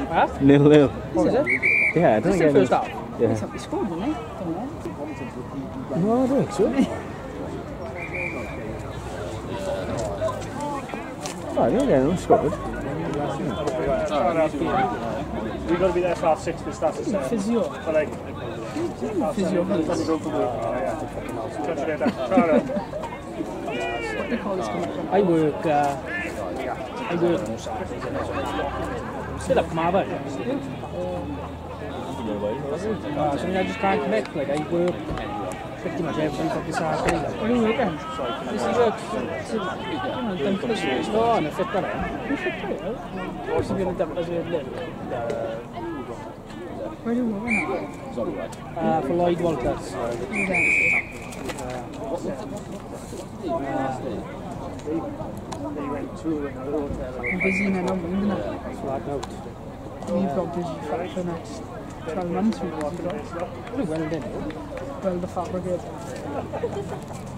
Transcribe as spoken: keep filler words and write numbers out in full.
Huh? Nil nil. What was it? Yeah, I don't Just get the first it. half? Yeah. He scored, didn't he? Don't know. No, I don't think so. Oh, I don't get it. Scored. We've got to be there for half six to start the set. Physio. But like, Physio. go for work. Oh, yeah. Touch it in. What do they call this coming from? I work, uh, I work on Saturdays, innit? Still up Marvel. Uh, so I mean, I just can't connect, like I work pretty much every fucking Saturday. Like. What do you work on? This is work, you know, done for the series. No, and I fit that in. You fit it, right? I was going to double as a little. Where do you work on? Uh, for Lloyd Walters. Who's that? They went to another hotel. I'm busy now, isn't it? Flat out. We've got busy for the next twelve months. We've got Well done. well the fabricate.